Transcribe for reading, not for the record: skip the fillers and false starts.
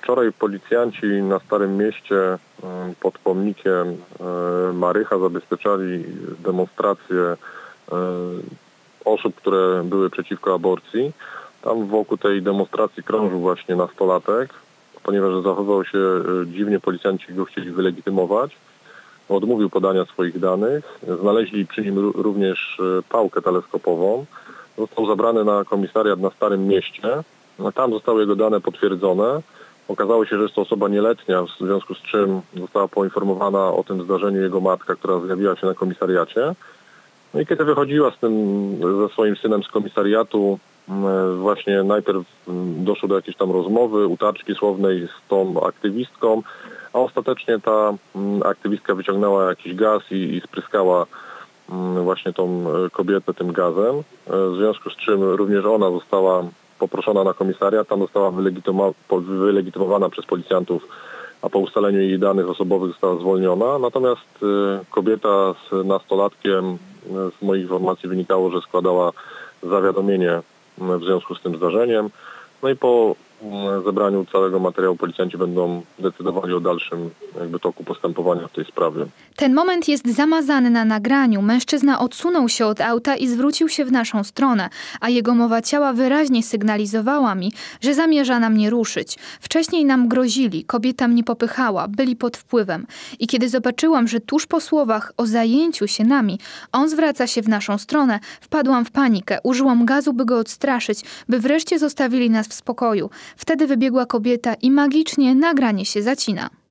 Wczoraj policjanci na Starym Mieście pod pomnikiem Marycha zabezpieczali demonstrację osób, które były przeciwko aborcji. Tam wokół tej demonstracji krążył właśnie nastolatek. Ponieważ zachowywał się dziwnie, policjanci go chcieli wylegitymować. Odmówił podania swoich danych. Znaleźli przy nim również pałkę teleskopową. Został zabrany na komisariat na Starym Mieście. Tam zostały jego dane potwierdzone. Okazało się, że jest to osoba nieletnia, w związku z czym została poinformowana o tym zdarzeniu jego matka, która zjawiła się na komisariacie. No i kiedy wychodziła ze swoim synem z komisariatu, właśnie najpierw doszło do jakiejś tam rozmowy, utarczki słownej z tą aktywistką, a ostatecznie ta aktywistka wyciągnęła jakiś gaz i spryskała właśnie tą kobietę tym gazem, w związku z czym również ona została poproszona na komisariat, tam została wylegitymowana przez policjantów, a po ustaleniu jej danych osobowych została zwolniona. Natomiast kobieta z nastolatkiem, z moich informacji wynikało, że składała zawiadomienie w związku z tym zdarzeniem. No i po zebraniu całego materiału policjanci będą decydowali o dalszym toku postępowania w tej sprawie. Ten moment jest zamazany na nagraniu. Mężczyzna odsunął się od auta i zwrócił się w naszą stronę, a jego mowa ciała wyraźnie sygnalizowała mi, że zamierza na mnie ruszyć. Wcześniej nam grozili, kobieta mnie popychała, byli pod wpływem. I kiedy zobaczyłam, że tuż po słowach o zajęciu się nami, on zwraca się w naszą stronę, wpadłam w panikę, użyłam gazu, by go odstraszyć, by wreszcie zostawili nas w spokoju. Wtedy wybiegła kobieta i magicznie nagranie się zacina.